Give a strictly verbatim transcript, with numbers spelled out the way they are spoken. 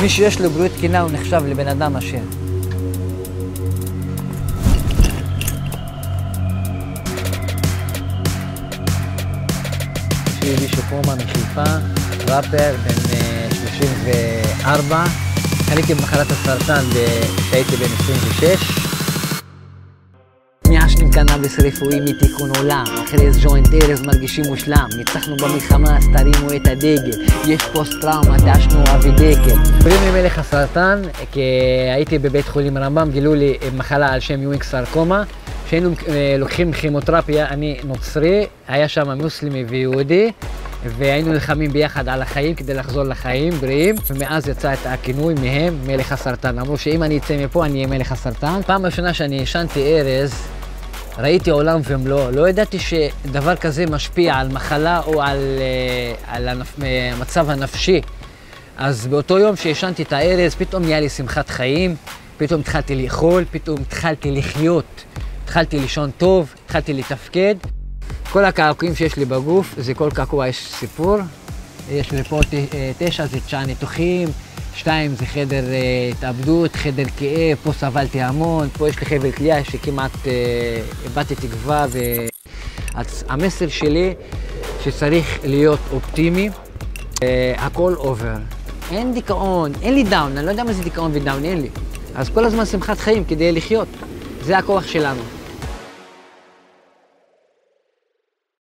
מי שיש לו בריאות תקינה הוא נחשב לבן אדם עשיר. יש לי מישהו פרומן מחיפה, ראפר, בן שלושים וארבע. חליתי במחלת הסרטן כשהייתי בן עשרים ושש. מעשנים קנאביס רפואי מתיקון עולם, אחרי ג'וינט ארז מרגישים מושלם, ניצחנו במלחמה אז תרימו את הדגל, יש פוסט טראומה תעשנו אבי דקל. קוראים לי מלך הסרטן, כי הייתי בבית חולים רמב"ם, גילו לי מחלה על שם יואינג סרקומה. כשהיינו לוקחים כימותרפיה, אני נוצרי, היה שם מוסלמי ויהודי, והיינו נלחמים ביחד על החיים כדי לחזור לחיים בריאים, ומאז יצא את הכינוי מהם מלך הסרטן. אמרו שאם אני אצא מפה אני אהיה מלך הסרטן. פעם ראשונה שאני ישנתי ארז, ראיתי עולם ומלואו. לא ידעתי שדבר כזה משפיע על מחלה או על, על המצב הנפשי. אז באותו יום שישנתי את הארז, פתאום נהיה לי שמחת חיים, פתאום התחלתי לאכול, פתאום התחלתי לחיות, התחלתי לישון טוב, התחלתי לתפקד. כל הקעקועים שיש לי בגוף, זה כל קעקוע יש סיפור. יש לי פה תשע, זה תשעה ניתוחים, שתיים זה חדר התאבדות, חדר כאב, פה סבלתי המון, פה יש לי חבל כליה שכמעט איבדתי תקווה. והמסר שלי שצריך להיות אופטימי, הכל עובר. אין דיכאון, אין לי דאון, אני לא יודע מה זה דיכאון ודאון, אין לי. אז כל הזמן שמחת חיים כדי לחיות, זה הכוח שלנו.